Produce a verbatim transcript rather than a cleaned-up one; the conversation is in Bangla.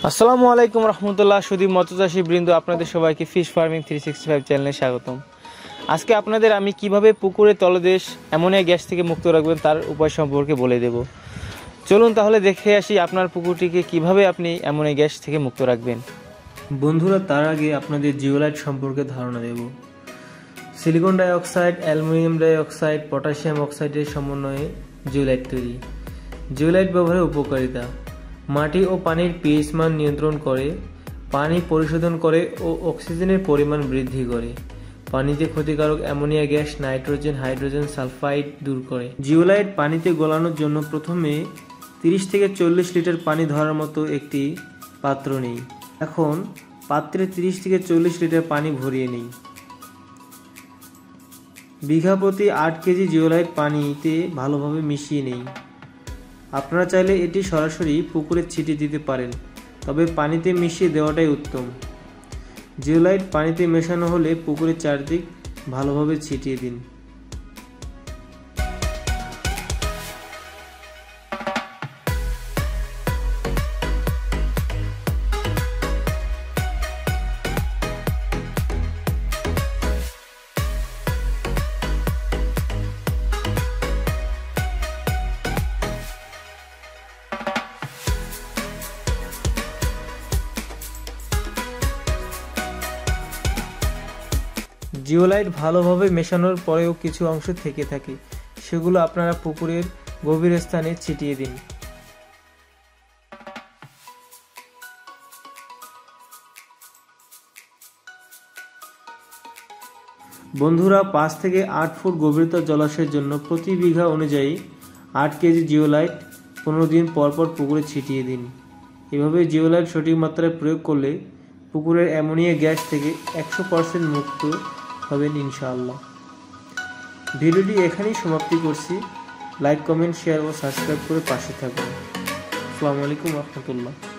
আসসালামু আলাইকুম রহমতুল্লাহ। শুধু মৎস্যচাষী বৃন্দ, আপনাদের সবাইকে fish farming three sixty five চ্যানেলে স্বাগতম। আজকে আপনাদের আমি কিভাবে পুকুরের তলদেশ অ্যামোনিয়া গ্যাস থেকে মুক্ত রাখবেন তার উপায় সম্পর্কে বলে দেব। চলুন তাহলে দেখে আসি আপনার পুকুরটিকে কিভাবে আপনি অ্যামোনিয়া গ্যাস থেকে মুক্ত রাখবেন। বন্ধুরা, তার আগে আপনাদের জিওলাইট সম্পর্কে ধারণা দেব। Silicon dioxide, aluminium dioxide, potassium অক্সাইডের সমন্বয়ে জিওলাইট তৈরি। জিওলাইট ব্যবহারের উপকারিতা: মাটি ও পানির পিএইচ মান নিয়ন্ত্রণ করে, পানি পরিশোধন করে ও অক্সিজেনের পরিমাণ বৃদ্ধি করে, পানিতে ক্ষতিকারক ammonia gas, nitrogen, hydrogen sulphide দূর করে। জিওলাইট পানিতে গলানোর জন্য প্রথমে তিরিশ থেকে চল্লিশ লিটার পানি ধরার মতো একটি পাত্র নেই। এখন পাত্রে তিরিশ থেকে চল্লিশ লিটার পানি ভরিয়ে নিই। বিঘা প্রতি আট কেজি জিওলাইট পানিতে ভালোভাবে মিশিয়ে নেই। আপনারা চাইলে এটি সরাসরি পুকুরে ছিটিয়ে দিতে পারেন, তবে পানিতে মিশিয়ে দেওয়াটাই উত্তম। জিওলাইট পানিতে মেশানো হলে পুকুরের চারদিক ভালোভাবে ছিটিয়ে দিন। জিওলাইট ভালোভাবে মেশানোর পরেও কিছু অংশ থেকে থাকে, সেগুলো আপনারা পুকুরের গভীর স্থানে ছিটিয়ে দিন। বন্ধুরা, পাঁচ থেকে আট ফুট গভীরতা জলাশয়ের জন্য প্রতি বিঘা অনুযায়ী আট কেজি জিওলাইট পনেরো দিন পর পর পুকুরে ছিটিয়ে দিন। এভাবে জিওলাইট সঠিক মাত্রায় প্রয়োগ করলে পুকুরের অ্যামোনিয়া গ্যাস থেকে একশো পার্সেন্ট মুক্ত হবেন ইনশাআল্লাহ। ভিডিওটি এখানেই সমাপ্তি করছি। লাইক, কমেন্ট, শেয়ার ও সাবস্ক্রাইব করে পাশে থাকুন। আসসালামু আলাইকুম রহমতুল্লাহ।